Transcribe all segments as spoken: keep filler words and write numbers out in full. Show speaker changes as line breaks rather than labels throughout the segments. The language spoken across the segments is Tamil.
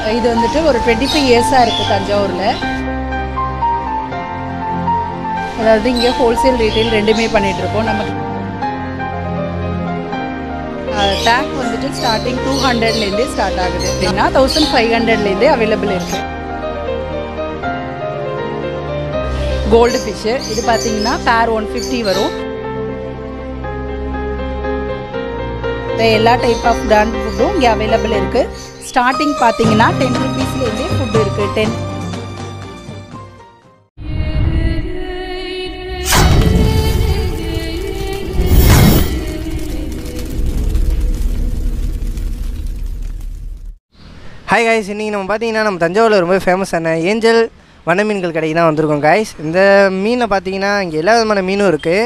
இது வந்துட்டு ஒரு டுவெண்ட்டி ஃபைவ் இயர்ஸாக இருக்குது தஞ்சாவூரில். அதாவது இங்கே ஹோல்சேல் ரீட்டைல் ரெண்டுமே பண்ணிகிட்ருக்கோம். நமக்கு டேங்க் வந்துட்டு ஸ்டார்டிங் டூ ஹண்ட்ரட்லேருந்தே ஸ்டார்ட் ஆகுது அப்படின்னா தௌசண்ட் ஃபைவ் ஹண்ட்ரட்லேருந்தே அவைலபிள் இருக்குது. கோல்டு ஃபிஷ்ஷு இது பார்த்தீங்கன்னா பேர் ஒன் ஃபிஃப்டி வரும். எல்லா டைப் ஆஃப் பிராண்ட் ஃபுட்டும் இங்கே அவைலபிள் இருக்குது. ஸ்டார்டிங் பார்த்தீங்கன்னா டென் ருபீஸ்லேருந்தே ஃபுட்டு இருக்குது. டென்
ஹாய் காய்ஸ், இன்றைக்கி நம்ம பார்த்தீங்கன்னா நம்ம தஞ்சாவூரில் ரொம்ப ஃபேமஸான ஏஞ்சல் வண்ண மீன்கள் கடைக்கு தான் வந்திருக்கோம் காய்ஸ். இந்த மீனை பார்த்தீங்கன்னா இங்கே எல்லா விதமான மீனும் இருக்குது.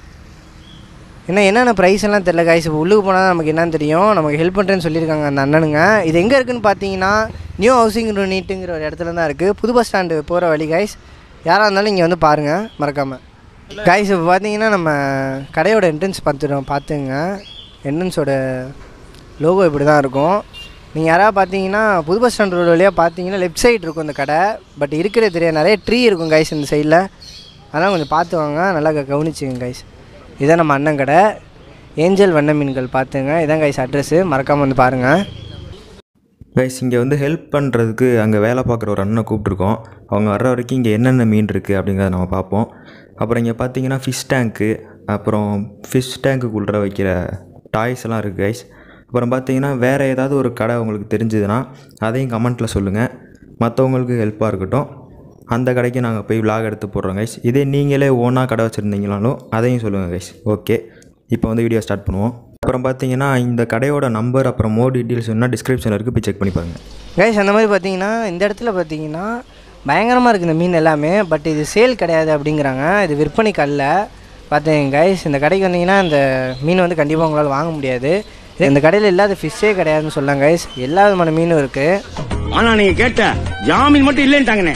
என்ன என்னென்ன ப்ரைஸ் எல்லாம் தெரில காய்ஸ். இப்போ உள்ளுக்கு போனால் தான் நமக்கு என்னன்னு தெரியும். நமக்கு ஹெல்ப் பண்ணுறேன்னு சொல்லியிருக்காங்க அந்த அண்ணனுங்க. இது எங்கே இருக்குதுன்னு பார்த்தீங்கன்னா நியூ ஹவுசிங் யூனிட்டுங்கிற ஒரு இடத்துல தான் இருக்குது. புது பஸ் ஸ்டாண்டு போகிற வழி காய்ஸ். யாராக இருந்தாலும் இங்கே வந்து பாருங்கள் மறக்காமல் காய்ஸ். இப்போ பார்த்தீங்கன்னா நம்ம கடையோட என்ட்ரன்ஸ் பார்த்துட்டோம். பார்த்துங்க, என்ட்ரன்ஸோட லோகோ இப்படி தான் இருக்கும். நீங்கள் யாராவது பார்த்தீங்கன்னா புது பஸ் ஸ்டாண்ட் ரோடு வழியாக பார்த்தீங்கன்னா லெஃப்ட் சைடு இருக்கும் இந்த கடை. பட் இருக்கிறது தெரியாது, நிறைய ட்ரீ இருக்கும் கைஸ் இந்த சைடில். அதெல்லாம் கொஞ்சம் பார்த்து வாங்க, நல்லா கவனிச்சுங்க கைஸ். இதான் நம்ம அண்ணன் கடை ஏஞ்சல் வண்ண மீன்கள். பார்த்துங்க, இதான் கைஸ் அட்ரெஸ்ஸு, மறக்காமல் வந்து பாருங்கள்
கைஸ். இங்கே வந்து ஹெல்ப் பண்ணுறதுக்கு அங்கே வேலை பார்க்குற ஒரு அண்ணனை கூப்பிட்ருக்கோம். அவங்க வர்ற வரைக்கும் இங்கே என்னென்ன மீன் இருக்குது அப்படிங்கிறத நம்ம பார்ப்போம். அப்புறம் இங்கே பார்த்தீங்கன்னா ஃபிஷ் டேங்க்கு, அப்புறம் ஃபிஷ் டேங்க்குள்ளே வைக்கிற டாய்ஸ் எல்லாம் இருக்குது கைஸ். அப்புறம் பார்த்தீங்கன்னா வேறு ஏதாவது ஒரு கடை உங்களுக்கு தெரிஞ்சதுன்னா அதையும் கமெண்ட்டில் சொல்லுங்கள். மற்றவங்களுக்கு ஹெல்ப்பாக இருக்கட்டும். அந்த கடைக்கு நாங்கள் போய் விலாக் எடுத்து போடுறோம் கைஸ். இதே நீங்களே ஓனாக கடை வச்சுருந்தீங்களாலும் அதையும் சொல்லுங்கள் கைஸ். ஓகே, இப்போ வந்து வீடியோ ஸ்டார்ட் பண்ணுவோம். அப்புறம் பார்த்தீங்கன்னா இந்த கடையோட நம்பர் அப்புறம் மோர் டீட்டெயில்ஸ் வேணுன்னா டிஸ்கிரிப்ஷனில் இருக்குது, போய் செக் பண்ணி பாருங்கள்
கைஸ். அந்த மாதிரி பார்த்தீங்கன்னா இந்த இடத்துல பார்த்தீங்கன்னா பயங்கரமாக இருக்குது இந்த மீன் எல்லாமே. பட் இது சேல் கிடையாது அப்படிங்கிறாங்க, இது விற்பனை கல்ல. பார்த்தீங்க கைஸ், இந்த கடைக்கு வந்தீங்கன்னா இந்த மீன் வந்து கண்டிப்பாக உங்களால் வாங்க முடியாது. இந்த கடையில் இல்லாத ஃபிஷ்ஷே கிடையாதுன்னு சொல்லாங்க கைஸ். எல்லா விதமான மீனும் இருக்குது.
ஆனா நீங்க கேட்ட ஜாமீன் மட்டும் இல்லைன்ட்டாங்கண்ணே,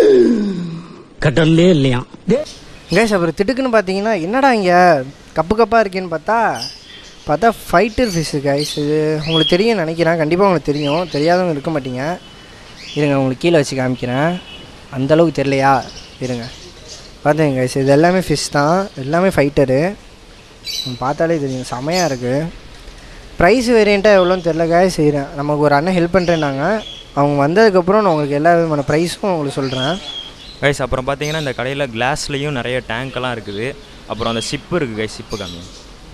கட்டலே இல்லையா
கைஸ். அப்புறம் திட்டுக்குன்னு பார்த்தீங்கன்னா என்னடா இங்கே கப்பு கப்பாக இருக்கேன்னு பார்த்தா பார்த்தா ஃபைட்டர் ஃபிஷ்ஷு கைஸ். இது உங்களுக்கு தெரியும் நினைக்கிறேன், கண்டிப்பாக உங்களுக்கு தெரியும். தெரியாதவங்க இருக்க மாட்டீங்க. இருங்க, உங்களுக்கு கீழே வச்சு காமிக்கிறேன். அந்தளவுக்கு தெரியலையா? இருங்க, பார்த்தீங்க கைஸ், இது எல்லாமே ஃபிஷ் தான், எல்லாமே ஃபைட்டரு. பார்த்தாலே தெரியும், செமையாக இருக்குது. ப்ரைஸ் வேரியண்ட்டாக எவ்வளோன்னு தெரில கைஸ். செய்கிறேன், நமக்கு ஒரு அண்ணன் ஹெல்ப் பண்ணுறேன்னாங்க. அவங்க வந்ததுக்கப்புறம் நான் உங்களுக்கு எல்லா விதமான ப்ரைஸும் உங்களுக்கு சொல்கிறேன்
கைஸ். அப்புறம் பார்த்தீங்கன்னா இந்த கடையில் கிளாஸ்லேயும் நிறைய டேங்க்கெல்லாம் இருக்குது. அப்புறம் அந்த ஷிப்பு இருக்குது கைஸ். ஷிப்பு காமி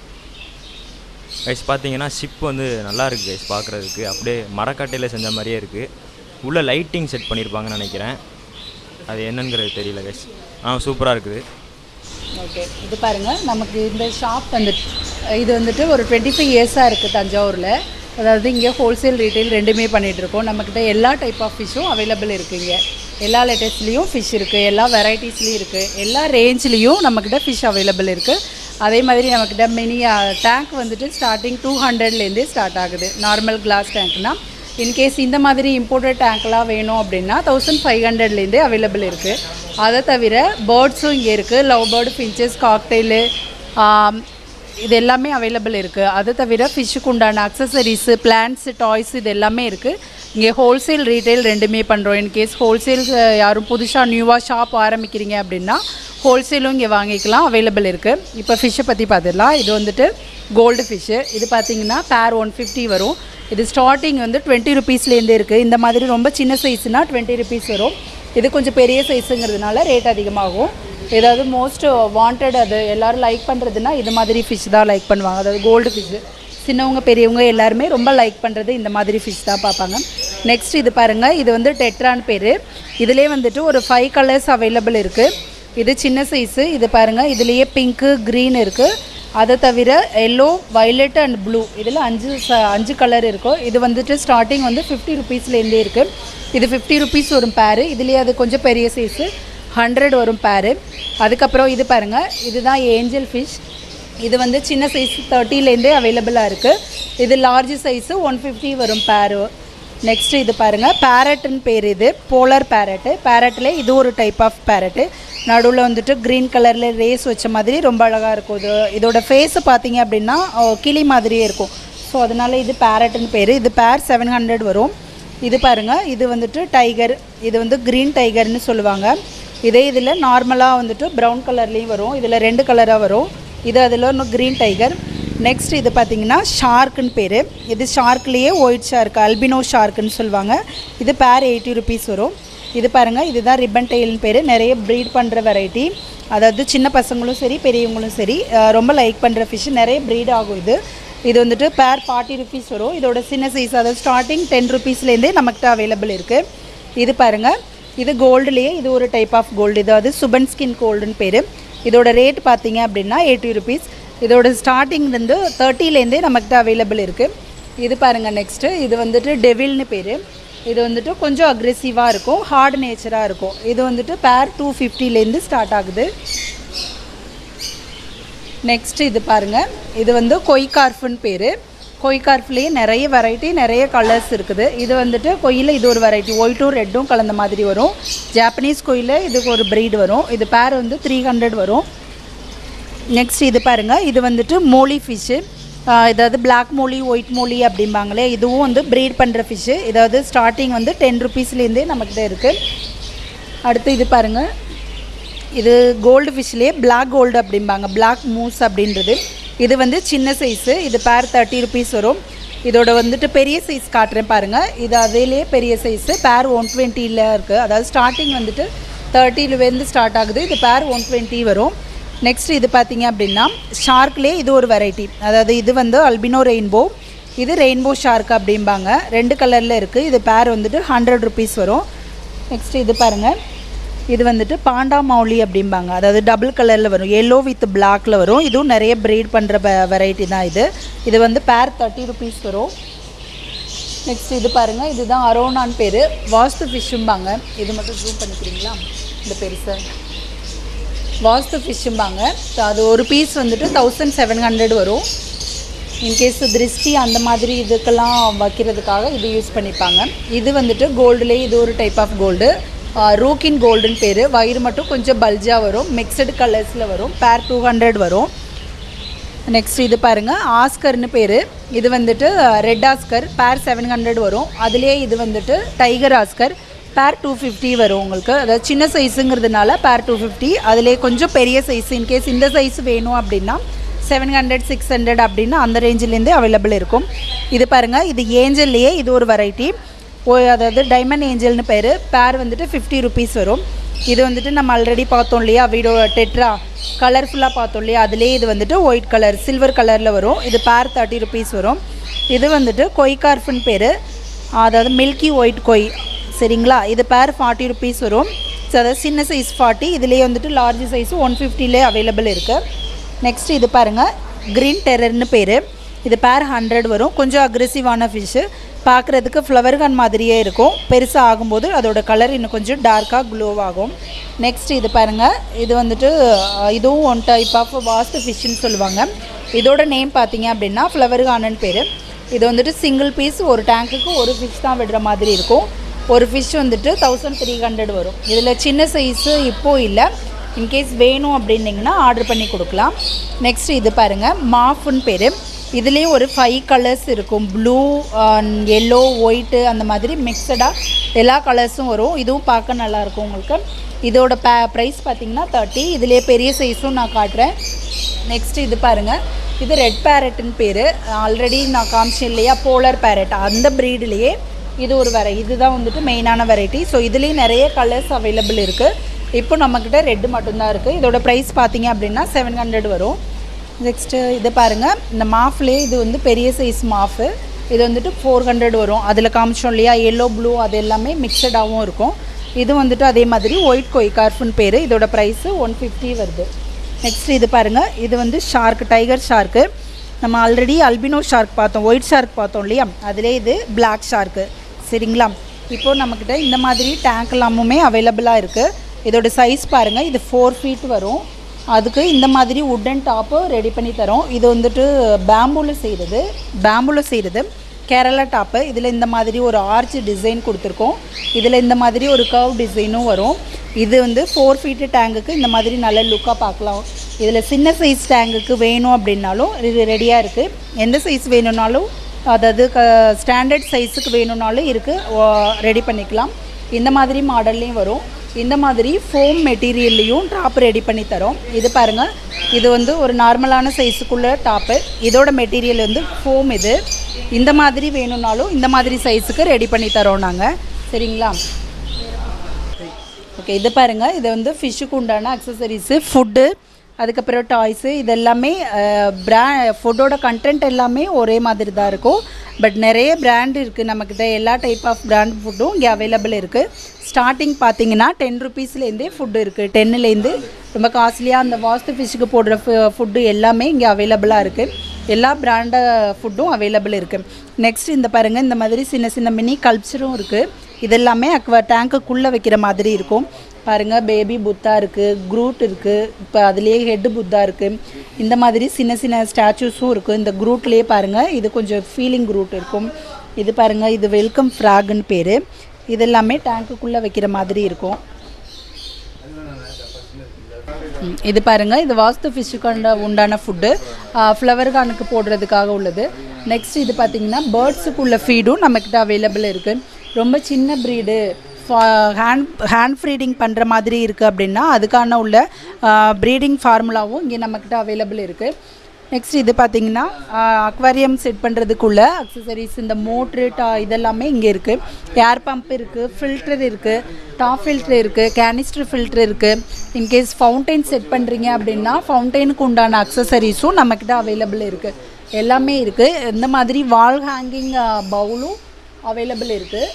கைஸ். பார்த்தீங்கன்னா ஷிப் வந்து நல்லா இருக்குது கைஸ் பார்க்குறதுக்கு. அப்படியே மரக்கட்டையில் செஞ்ச மாதிரியே இருக்குது. உள்ளே லைட்டிங் செட் பண்ணியிருப்பாங்கன்னு நினைக்கிறேன், அது என்னங்கிறது தெரியல கைஸ். ஆ, சூப்பராக இருக்குது.
ஓகே, இது பாருங்கள், நமக்கு இந்த ஷாப் வந்து இது வந்துட்டு ஒரு டுவெண்ட்டி ஃபைவ் இயர்ஸாக இருக்குது தஞ்சாவூரில். அதாவது இங்கே ஹோல்சேல் ரீட்டைல் ரெண்டுமே பண்ணிகிட்ருக்கோம். நம்மக்கிட்ட எல்லா டைப் ஆஃப் ஃபிஷ்ஷும் அவைலபிள் இருக்குது. இங்கே எல்லா லேட்டஸ்ட்லேயும் ஃபிஷ் இருக்குது, எல்லா வெரைட்டிஸ்லேயும் இருக்குது, எல்லா ரேஞ்ச்லேயும் நம்மக்கிட்ட ஃபிஷ் அவைலபிள் இருக்குது. அதே மாதிரி நம்மக்கிட்ட மினி டேங்க் வந்துட்டு ஸ்டார்டிங் டூ ஹண்ட்ரட்லேருந்தே ஸ்டார்ட் ஆகுது. நார்மல் கிளாஸ் டேங்க்னால் இன்கேஸ் இந்த மாதிரி இம்போர்ட்டட் டேங்க்லாம் வேணும் அப்படின்னா தௌசண்ட் ஃபைவ் ஹண்ட்ரட்லேருந்தே அவைலபிள் இருக்குது. அதை தவிர பேர்ட்ஸும் இங்கே இருக்குது. லவ் பேர்டு, ஃபின்ச்சஸ், காக்டெயிலு, இது எல்லாமே அவைலபிள் இருக்குது. அதை தவிர ஃபிஷ்ஷுக்கு உண்டான அக்சசரிஸு, பிளான்ட்ஸு, டாய்ஸ் இது எல்லாமே இருக்குது. இங்கே ஹோல்சேல் ரீட்டைல் ரெண்டுமே பண்ணுறோம். இன்கேஸ் ஹோல்சேல் யாரும் புதுசாக நியூவாக ஷாப் ஆரம்பிக்கிறீங்க அப்படின்னா ஹோல்சேலும் இங்கே வாங்கிக்கலாம், அவைலபிள் இருக்குது. இப்போ ஃபிஷ்ஷை பற்றி பார்த்துடலாம். இது வந்துட்டு கோல்டு ஃபிஷ்ஷு. இது பார்த்திங்கன்னா பேர் ஒன் ஃபிஃப்டி வரும். இது ஸ்டார்டிங் வந்து டுவெண்ட்டி ருபீஸ்லேருந்தே இருக்குது. இந்த மாதிரி ரொம்ப சின்ன சைஸ்னால் டுவெண்ட்டி ருபீஸ் வரும். இது கொஞ்சம் பெரிய சைஸுங்கிறதுனால ரேட் அதிகமாகும். ஏதாவது மோஸ்ட் வாண்டட் அது எல்லோரும் லைக் பண்ணுறதுன்னா இது மாதிரி ஃபிஷ் தான் லைக் பண்ணுவாங்க. அதாவது கோல்டு ஃபிஷ்ஷு சின்னவங்க பெரியவங்க எல்லாருமே ரொம்ப லைக் பண்ணுறது இந்த மாதிரி ஃபிஷ் தான் பார்ப்பாங்க. நெக்ஸ்ட் இது பாருங்கள், இது வந்து டெட்ரான் பேர். இதிலே வந்துட்டு ஒரு ஃபைவ் கலர்ஸ் அவைலபிள் இருக்குது. இது சின்ன சைஸு. இது பாருங்கள், இதுலேயே பிங்க்கு, க்ரீன் இருக்குது. அதை தவிர எல்லோ, வயலட் அண்ட் ப்ளூ, இதில் அஞ்சு அஞ்சு கலர் இருக்கும். இது வந்துட்டு ஸ்டார்டிங் வந்து ஃபிஃப்டி ருபீஸ்லேருந்தே இருக்குது. இது ஃபிஃப்டி ருபீஸ் வரும் பேரு. இதுலேயே அது கொஞ்சம் பெரிய சைஸு ஹண்ட்ரட் வரும் பேரு. அதுக்கப்புறம் இது பாருங்கள், இதுதான் ஏஞ்சல் ஃபிஷ். இது வந்து சின்ன சைஸ் தேர்ட்டிலேருந்தே அவைலபிளாக இருக்குது. இது லார்ஜ் சைஸு ஒன் ஃபிஃப்டி வரும் பேரு. நெக்ஸ்ட்டு இது பாருங்கள், பேரட்டுன்னு பேர். இது போலர் பேரட்டு. பேரட்டில் இது ஒரு டைப் ஆஃப் பேரட்டு. நடுவில் வந்துட்டு க்ரீன் கலரில் ரேஸ் வச்ச மாதிரி ரொம்ப அழகாக இருக்கும். இது இதோட ஃபேஸு பார்த்தீங்க அப்படின்னா கிளி மாதிரியே இருக்கும். ஸோ அதனால் இது பேரட்டுன்னு பேர். இது பேர் செவன் ஹண்ட்ரட் வரும். இது பாருங்கள், இது வந்துட்டு டைகர், இது வந்து க்ரீன் டைகர்னு சொல்லுவாங்க. இதே இதில் நார்மலாக வந்துட்டு ப்ரௌன் கலர்லேயும் வரும், இதில் ரெண்டு கலராக வரும். இது அதில் இன்னும் க்ரீன் டைகர். நெக்ஸ்ட் இது பார்த்திங்கன்னா ஷார்க்குன்னு பேர். இது ஷார்க்லேயே ஒயிட் ஷார்க், அல்பினோ ஷார்க்குன்னு சொல்லுவாங்க. இது பேர் எயிட்டி ருபீஸ் வரும். இது பாருங்கள், இதுதான் ரிப்பன் டெயில்னு பேர். நிறைய ப்ரீட் பண்ணுற வெரைட்டி, அதாவது சின்ன பசங்களும் சரி பெரியவங்களும் சரி ரொம்ப லைக் பண்ணுற ஃபிஷ். நிறைய ப்ரீட் ஆகும் இது. இது வந்துட்டு பேர் ஃபார்ட்டி ருபீஸ் வரும். இதோட சின்ன சைஸ், அதாவது ஸ்டார்டிங் டென் ருபீஸ்லேருந்தே நம்மக்கிட்ட அவைலபிள் இருக்குது. இது பாருங்கள், இது கோல்டுலேயே இது ஒரு டைப் ஆஃப் கோல்டு, இதாவது சுபன் ஸ்கின் கோல்டுன்னு பேர். இதோட ரேட் பார்த்தீங்க அப்படின்னா எயிட்டி ருபீஸ். இதோட ஸ்டார்டிங் வந்து தேர்ட்டிலேருந்தே நம்மக்கிட்ட அவைலபிள் இருக்குது. இது பாருங்கள், நெக்ஸ்ட்டு இது வந்துட்டு டெவில்னு பேர். இது வந்துட்டு கொஞ்சம் அக்ரெசிவாக இருக்கும், ஹார்ட் நேச்சராக இருக்கும். இது வந்துட்டு பேர் டூ ஃபிஃப்டிலேருந்து ஸ்டார்ட் ஆகுது. நெக்ஸ்ட் இது பாருங்கள், இது வந்து கொய்கார்ஃப்னு பேர். கொய்கார்ஃப்லேயே நிறைய வெரைட்டி, நிறைய கலர்ஸ் இருக்குது. இது வந்துட்டு கொய்யில் இது ஒரு வெரைட்டி, ஒயிட்டும் ரெட்டும் கலந்த மாதிரி வரும். ஜாப்பனீஸ் கொய்யில் இதுக்கு ஒரு ப்ரீட் வரும். இது பேர் வந்து த்ரீ ஹண்ட்ரட் வரும். நெக்ஸ்ட் இது பாருங்கள், இது வந்துட்டு மோலி ஃபிஷ்ஷு, இதாவது பிளாக் மோலி, ஒயிட் மோலி அப்படிம்பாங்களே. இதுவும் வந்து ப்ரீட் பண்ணுற ஃபிஷ்ஷு. இதாவது ஸ்டார்டிங் வந்து டென் ருபீஸ்லேருந்தே நம்மக்கிட்ட இருக்குது. அடுத்து இது பாருங்கள், இது கோல்டு ஃபிஷ்லேயே பிளாக் கோல்டு அப்படிம்பாங்க, பிளாக் மூஸ் அப்படின்றது. இது வந்து சின்ன சைஸு, இது பேர் தேர்ட்டி ருபீஸ் வரும். இதோட வந்துட்டு பெரிய சைஸ் காட்டுறேன் பாருங்கள். இது அதிலே பெரிய சைஸு, பேர் ஒன் டுவெண்ட்டியில் இருக்குது. அதாவது ஸ்டார்டிங் வந்துட்டு தேர்ட்டிலேருந்து ஸ்டார்ட் ஆகுது. இது பேர் ஒன் டுவெண்ட்டி வரும். நெக்ஸ்ட் இது பார்த்திங்க அப்படின்னா ஷார்க்லேயே இது ஒரு வெரைட்டி, அதாவது இது வந்து அல்பினோ ரெயின்போ, இது ரெயின்போ ஷார்க் அப்படிம்பாங்க. ரெண்டு கலரில் இருக்குது. இது பேர் வந்துட்டு ஹண்ட்ரட் ருபீஸ் வரும். நெக்ஸ்ட் இது பாருங்கள், இது வந்துட்டு பாண்டா மௌலி அப்படிம்பாங்க, அதாவது டபுள் கலரில் வரும், எல்லோ வித் பிளாக்கில் வரும். இதுவும் நிறைய ப்ரீட் பண்ணுற வெரைட்டி தான் இது. இது வந்து பேர் தேர்ட்டி ருபீஸ் வரும். நெக்ஸ்ட் இது பாருங்கள், இதுதான் அரோனான்னு பேர், வாஸ்து ஃபிஷ்ஷும்பாங்க. இது மட்டும் ஜூம் பண்ணிக்கிறீங்களா, இந்த பெருசை வாஸ்து ஃபிஷ்ஷும்பாங்க. ஸோ அது ஒரு பீஸ் வந்துட்டு தௌசண்ட் செவன் ஹண்ட்ரட் வரும். இன்கேஸ் திருஷ்டி அந்த மாதிரி இதுக்கெல்லாம் வைக்கிறதுக்காக இது யூஸ் பண்ணிப்பாங்க. இது வந்துட்டு கோல்டுலேயே இது ஒரு டைப் ஆஃப் கோல்டு, ரூக்கின் கோல்டுன்னு பேர். வயிறு மட்டும் கொஞ்சம் பல்ஜாக வரும், மிக்சடு கலர்ஸில் வரும். பேர் டூ ஹண்ட்ரட் வரும். நெக்ஸ்ட் இது பாருங்கள், ஆஸ்கர்னு பேர். இது வந்துட்டு red oscar, pair seven hundred வரும். அதுலேயே இது வந்துட்டு tiger oscar, pair two fifty வரும் உங்களுக்கு. அதாவது சின்ன சைஸுங்கிறதுனால பேர் டூ ஃபிஃப்டி. அதிலே கொஞ்சம் பெரிய சைஸ், இன்கேஸ் இந்த சைஸ் வேணும் அப்படின்னா செவன் ஹண்ட்ரட் சிக்ஸ் ஹண்ட்ரட் அப்படின்னு அந்த ரேஞ்சிலேருந்தே அவைலபிள் இருக்கும். இது பாருங்கள், இது ஏஞ்சல்லையே இது ஒரு வெரைட்டி, அதாவது டைமண்ட் ஏஞ்சல்னு பேர். பேர் வந்துட்டு ஃபிஃப்டி ருபீஸ் வரும். இது வந்துட்டு நம்ம ஆல்ரெடி பார்த்தோம் இல்லையா, வீடோ டெட்ரா கலர்ஃபுல்லாக பார்த்தோம் இல்லையா, அதிலே இது வந்துட்டு ஒயிட் கலர் சில்வர் கலரில் வரும். இது பேர் தேர்ட்டி ருபீஸ் வரும். இது வந்துட்டு கொய்கார்ஃப்னு பேர், அதாவது மில்கி ஒயிட் கொய், சரிங்களா. இது பேர் ஃபார்ட்டி ருபீஸ் வரும். ஸோ அதாவது சின்ன சைஸ் ஃபார்ட்டி, இதுலேயே வந்துட்டு லார்ஜ் சைஸு ஒன் ஃபிஃப்டிலே அவைலபிள் இருக்குது. நெக்ஸ்ட் இது பாருங்கள், க்ரீன் டெரர்னு பேர். இது பேர் ஹண்ட்ரட் வரும். கொஞ்சம் அக்ரெசிவான ஃபிஷ்ஷு, பார்க்குறதுக்கு ஃப்ளவர் கன் மாதிரியே இருக்கும். பெருசாக ஆகும்போது அதோட கலர் இன்னும் கொஞ்சம் டார்க்காக க்ளோ ஆகும். நெக்ஸ்ட் இது பாருங்கள், இது வந்துட்டு இதுவும் ஒன் டைப் ஆஃப் வாஸ்து ஃபிஷ்ஷுன்னு சொல்லுவாங்க. இதோட நேம் பார்த்தீங்க அப்படின்னா ஃப்ளவர் கானன்னு பேர். இது வந்துட்டு சிங்கிள் பீஸ், ஒரு டேங்க்குக்கு ஒரு ஃபிஷ் தான் விடுற மாதிரி இருக்கும். ஒரு ஃபிஷ் வந்துட்டு தௌசண்ட் த்ரீ ஹண்ட்ரட் வரும். இதில் சின்ன சைஸு இப்போது இல்லை, இன்கேஸ் வேணும் அப்படின்னிங்கன்னா ஆர்டர் பண்ணி கொடுக்கலாம். நெக்ஸ்ட் இது பாருங்கள், மாஃப்னு பேர். இதுலேயும் ஒரு ஃபைவ் கலர்ஸ் இருக்கும், ப்ளூ, எல்லோ, ஒயிட்டு, அந்த மாதிரி மிக்சடாக எல்லா கலர்ஸும் வரும். இதுவும் பார்க்க நல்லாயிருக்கும் உங்களுக்கு. இதோட பே ப்ரைஸ் பார்த்திங்கன்னா தேர்ட்டி. இதிலே பெரிய சைஸும் நான் காட்டுறேன். நெக்ஸ்ட் இது பாருங்கள், இது ரெட் பேரட்டுன்னு பேர். ஆல்ரெடி நான் காமிச்சேன் இல்லையா, போலர் பேரட், அந்த ப்ரீட்லேயே இது ஒரு வெரை இதுதான் வந்துட்டு மெயினான வெரைட்டி. ஸோ இதுலேயும் நிறைய கலர்ஸ் அவைலபிள் இருக்குது. இப்போ நம்மக்கிட்ட ரெட்டு மட்டும்தான் இருக்குது. இதோட ப்ரைஸ் பார்த்தீங்க அப்படின்னா செவன் ஹண்ட்ரட் வரும். நெக்ஸ்ட்டு இது பாருங்கள், இந்த மாஃப்லேயே இது வந்து பெரிய சைஸ் மாஃபு. இது வந்துட்டு ஃபோர் ஹண்ட்ரட் வரும். அதில் காமிச்சோம் இல்லையா, எல்லோ ப்ளூ, அது எல்லாமே மிக்சடாகவும் இருக்கும். இது வந்துட்டு அதே மாதிரி ஒயிட் கொய்கார்ஃப்னு பேர். இதோட ப்ரைஸு ஒன் ஃபிஃப்டி வருது. நெக்ஸ்ட் இது பாருங்கள், இது வந்து ஷார்க், டைகர் ஷார்க்கு. நம்ம ஆல்ரெடி அல்பினோ ஷார்க் பார்த்தோம், ஒயிட் ஷார்க் பார்த்தோம் இல்லையா, அதிலே இது பிளாக் ஷார்க்கு, சரிங்களா. இப்போது நம்மக்கிட்ட இந்த மாதிரி டேங்க் எல்லாமுமே அவைலபிளாக இருக்குது. இதோட சைஸ் பாருங்கள், இது ஃபோர் ஃபீட் வரும். அதுக்கு இந்த மாதிரி உட்டன் டாப்பு ரெடி பண்ணி தரோம். இது வந்துட்டு பேம்பூவில் செய்கிறது, பேம்பூவில் செய்கிறது கேரளா டாப்பு. இதில் இந்த மாதிரி ஒரு ஆர்ச் டிசைன் கொடுத்துருக்கோம். இதில் இந்த மாதிரி ஒரு கர்வ் டிசைனும் வரும். இது வந்து ஃபோர் ஃபீட்டு டேங்குக்கு இந்த மாதிரி நல்ல லுக்காக பார்க்கலாம். இதில் சின்ன சைஸ் டேங்குக்கு வேணும் அப்படின்னாலும் இது ரெடியாக இருக்குது. எந்த சைஸ் வேணும்னாலும் அதாவது க ஸ்டாண்டர்ட் சைஸுக்கு வேணும்னாலும் இருக்குது, ரெடி பண்ணிக்கலாம். இந்த மாதிரி மாடல்லையும் வரும். இந்த மாதிரி ஃபோம் மெட்டீரியல்லையும் டாப் ரெடி பண்ணி தரோம். இது பாருங்கள், இது வந்து ஒரு நார்மலான சைஸுக்குள்ள டாப்பு. இதோட மெட்டீரியல் வந்து ஃபோம். இது இந்த மாதிரி வேணும்னாலும் இந்த மாதிரி சைஸுக்கு ரெடி பண்ணி தரோம் நாங்கள். சரிங்களா? ஓகே, இது பாருங்கள், இது வந்து ஃபிஷ்ஷுக்கு உண்டான அக்சசரிஸு, ஃபுட்டு, அதுக்கப்புறம் டாய்ஸு. இது எல்லாமே ப்ரா ஃபுட்டோட கண்டென்ட் எல்லாமே ஒரே மாதிரி தான் இருக்கும். பட் நிறைய பிராண்ட் இருக்குது நம்மக்கிட்ட. எல்லா டைப் ஆஃப் பிராண்ட் ஃபுட்டும் இங்கே அவைலபிள் இருக்குது. ஸ்டார்டிங் பார்த்தீங்கன்னா டென் ருபீஸ்லேருந்தே ஃபுட்டு இருக்குது. டென்னுலேருந்து ரொம்ப காஸ்ட்லியாக அந்த வாஸ்து ஃபிஷ்ஷுக்கு போடுற ஃபுட்டு எல்லாமே இங்கே அவைலபிளாக இருக்குது. எல்லா பிராண்ட ஃபுட்டும் அவைலபிள் இருக்குது. நெக்ஸ்ட் இந்த பாருங்கள், இந்த மாதிரி சின்ன சின்ன மினி கல்ச்சரும் இருக்குது. இதெல்லாமே அக்வா டேங்க்குள்ளே வைக்கிற மாதிரி இருக்கும். பாருங்கள், பேபி புத்தா இருக்குது, குரூட் இருக்குது, இப்போ அதுலேயே ஹெட்டு புத்தா இருக்குது. இந்த மாதிரி சின்ன சின்ன ஸ்டாச்சூஸும் இருக்குது. இந்த குரூட்லேயே பாருங்கள், இது கொஞ்சம் ஃபீலிங் குரூட் இருக்கும். இது பாருங்கள், இது வெல்கம் ஃப்ராக்னு பேர். இதெல்லாமே டேங்க்குள்ளே வைக்கிற மாதிரி இருக்கும். இது பாருங்கள், இது வாஸ்து ஃபிஷ்ஷுக்கு உண்டான ஃபுட்டு, ஃப்ளவர் கானுக்கு போடுறதுக்காக உள்ளது. நெக்ஸ்ட் இது பார்த்திங்கன்னா பேர்ட்ஸுக்குள்ள ஃபீடும் நம்மக்கிட்ட அவைலபிள் இருக்குது. ரொம்ப சின்ன ப்ரீடு, ஹேண்ட் ஹேண்ட் ஃப்ரீடிங் பண்ணுற மாதிரி இருக்குது அப்படின்னா அதுக்கான உள்ள ப்ரீடிங் ஃபார்முலாவும் இங்கே நம்மக்கிட்ட அவைலபிள் இருக்குது. நெக்ஸ்ட் இது பார்த்திங்கன்னா அக்வாரியம் செட் பண்ணுறதுக்குள்ள அக்சசரிஸ், இந்த மோட்ரு டா இதெல்லாமே இங்கே இருக்குது. ஏர் பம்ப் இருக்குது, ஃபில்டர் இருக்குது, டாப் ஃபில்ட்ரு இருக்குது, கேனிஸ்டர் ஃபில்ட்ரு இருக்குது. இன்கேஸ் ஃபவுண்டைன் செட் பண்ணுறீங்க அப்படின்னா ஃபவுண்டைனுக்கு உண்டான அக்சசரிஸும் நம்மக்கிட்ட அவைலபிள் இருக்குது. எல்லாமே இருக்குது. இந்த மாதிரி வால் ஹேங்கிங் பவுலும் அவைலபிள் இருக்குது.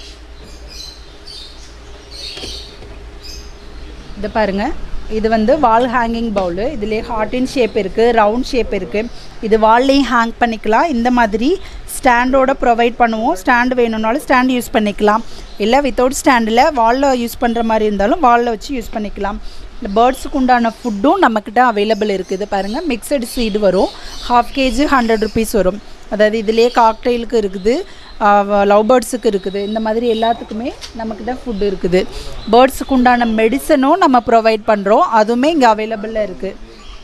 இது பாருங்கள், இது வந்து வால் ஹேங்கிங் பவுலு. இதிலே ஹார்டின் ஷேப் இருக்குது, ரவுண்ட் ஷேப் இருக்குது. இது வால்லையும் ஹேங் பண்ணிக்கலாம். இந்த மாதிரி ஸ்டாண்டோட ப்ரொவைட் பண்ணுவோம். ஸ்டாண்டு வேணும்னாலும் ஸ்டாண்ட் யூஸ் பண்ணிக்கலாம். இல்லை வித்தவுட் ஸ்டாண்டில் வாலில் யூஸ் பண்ணுற மாதிரி இருந்தாலும் வாலில் வச்சு யூஸ் பண்ணிக்கலாம். இந்த பேர்ட்ஸுக்கு உண்டான ஃபுட்டும் நம்மக்கிட்ட அவைலபிள் இருக்குது. பாருங்கள், மிக்சடு சீடு வரும். ஹாஃப் கேஜி ஹண்ட்ரட் ருபீஸ் வரும். அதாவது இதிலே காக்டெயிலுக்கு இருக்குது, லவ் பேர்ட்ஸுக்கு இருக்குது. இந்த மாதிரி எல்லாத்துக்குமே நம்மக்கிட்ட ஃபுட்டு இருக்குது. பேர்ட்ஸுக்கு உண்டான மெடிசனும் நம்ம ப்ரொவைட் பண்ணுறோம். அதுவுமே இங்கே அவைலபிளாக இருக்குது.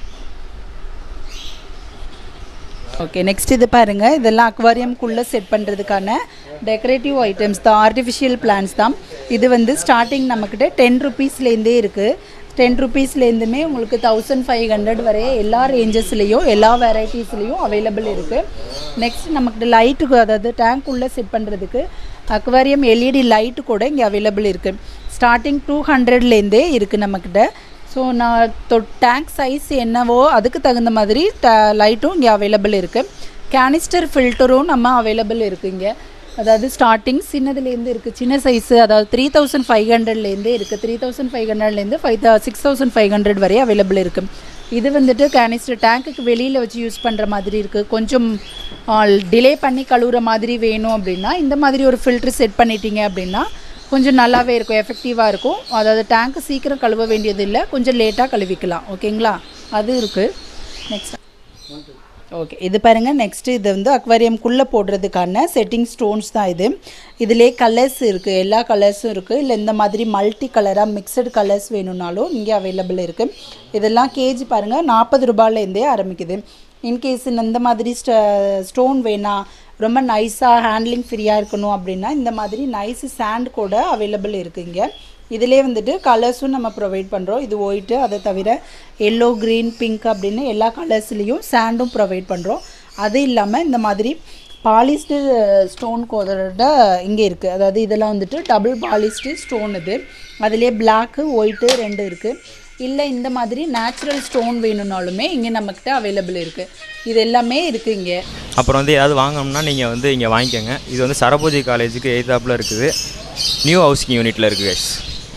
ஓகே, நெக்ஸ்ட் இது பாருங்கள், இதெல்லாம் அக்வாரியம்குள்ளே செட் பண்ணுறதுக்கான டெக்கரேட்டிவ் ஐட்டம்ஸ் தான், ஆர்டிஃபிஷியல் பிளான்ஸ் தான். இது வந்து ஸ்டார்டிங் நம்மக்கிட்ட டென் ருபீஸ்லேருந்தே இருக்குது. டென் ருபீஸ்லேருந்துமே உங்களுக்கு தௌசண்ட் ஃபைவ் ஹண்ட்ரட் வரைய எல்லா ரேஞ்சஸ்லேயும் எல்லா வெரைட்டிஸ்லேயும் அவைலபிள் இருக்குது. நெக்ஸ்ட் நமக்கு லைட்டுக்கு, அதாவது டேங்க் உள்ளே செட் பண்ணுறதுக்கு அக்வாரியம் எல்இடி லைட்டு கூட இங்கே அவைலபிள் இருக்குது. ஸ்டார்டிங் டூ ஹண்ட்ரட்லேருந்தே இருக்குது நம்மக்கிட்ட. ஸோ நான் தொ டேங்க் சைஸ் என்னவோ அதுக்கு தகுந்த மாதிரி ட லைட்டும் இங்கே அவைலபிள் இருக்குது. கேனிஸ்டர் ஃபில்டரும் நம்ம அவைலபிள் இருக்குது இங்கே. அதாவது ஸ்டார்டிங் சின்னதுலேருந்து இருக்குது, சின்ன சைஸு, அதாவது த்ரீ தௌசண்ட் ஃபைவ் ஹண்ட்ரட்லேருந்தே இருக்குது. த்ரீ தௌசண்ட் ஃபைவ் ஹண்ட்ரட்லேருந்து five six thousand five hundred வரை அவைலபிள் இருக்குது. இது வந்துட்டு கேனிஸ்டர் டேங்க்குக்கு வெளியில் வச்சு யூஸ் பண்ணுற மாதிரி இருக்குது. கொஞ்சம் டிலே பண்ணி கழுவுற மாதிரி வேணும் அப்படின்னா இந்த மாதிரி ஒரு ஃபில்ட்ரு செட் பண்ணிட்டீங்க அப்படின்னா கொஞ்சம் நல்லாவே இருக்கும், எஃபெக்டிவாக இருக்கும். அதாவது டேங்க்கு சீக்கிரம் கழுவ வேண்டியது இல்லை, கொஞ்சம் லேட்டாக கழுவிக்கலாம். ஓகேங்களா? அது இருக்குது. நெக்ஸ்ட் ஓகே, இது பாருங்கள், நெக்ஸ்ட்டு இது வந்து அக்வாரியம்குள்ளே போடுறதுக்கான செட்டிங் ஸ்டோன்ஸ் தான் இது. இதிலே கலர்ஸ் இருக்குது, எல்லா கலர்ஸும் இருக்குது. இல்லை இந்த மாதிரி மல்டி கலராக மிக்சடு கலர்ஸ் வேணும்னாலும் இங்கே அவைலபிள் இருக்குது. இதெல்லாம் கேஜி பாருங்கள் நாற்பது ரூபாயிலேருந்தே ஆரம்பிக்குது. இன்கேஸ் இந்த மாதிரி ஸ்ட ஸ்டோன் வேணாம், ரொம்ப நைஸாக ஹேண்ட்லிங் ஃப்ரீயாக இருக்கணும் அப்படின்னா இந்த மாதிரி நைஸு சாண்ட் கூட அவைலபிள் இருக்குது இங்கே. இதிலே வந்துட்டு கலர்ஸும் நம்ம ப்ரொவைட் பண்ணுறோம். இது ஒயிட்டு, அதை தவிர எல்லோ, க்ரீன், பிங்க் அப்படின்னு எல்லா கலர்ஸ்லேயும் சாண்டும் ப்ரொவைட் பண்ணுறோம். அது இல்லாமல் இந்த மாதிரி பாலிஸ்டு ஸ்டோன் கோதோட இங்கே இருக்குது. அதாவது இதெல்லாம் வந்துட்டு டபுள் பாலிஸ்டு ஸ்டோன். இது அதிலே பிளாக்கு, ஒயிட்டு ரெண்டு இருக்குது. இல்லை இந்த மாதிரி நேச்சுரல் ஸ்டோன் வேணும்னாலுமே இங்கே நம்மக்கிட்ட அவைலபிள் இருக்குது. இது எல்லாமே இருக்குது இங்கே.
அப்புறம் வந்து ஏதாவது வாங்கணும்னா நீங்கள் வந்து இங்கே வாங்கிக்கோங்க. இது வந்து சரபோஜி காலேஜுக்கு எய்தாப்பில் இருக்குது, நியூ ஹவுசிங் யூனிட்டில் இருக்குது கைஸ்.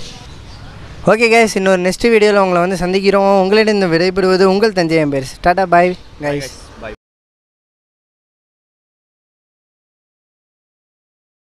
ஓகே கைஸ், இன்னொரு நெக்ஸ்ட் வீடியோவில் உங்களை வந்து சந்திக்கிறோம். உங்களிடம் இந்த விடைபெறுவது உங்கள் Thanjai embers. Tata bye guys.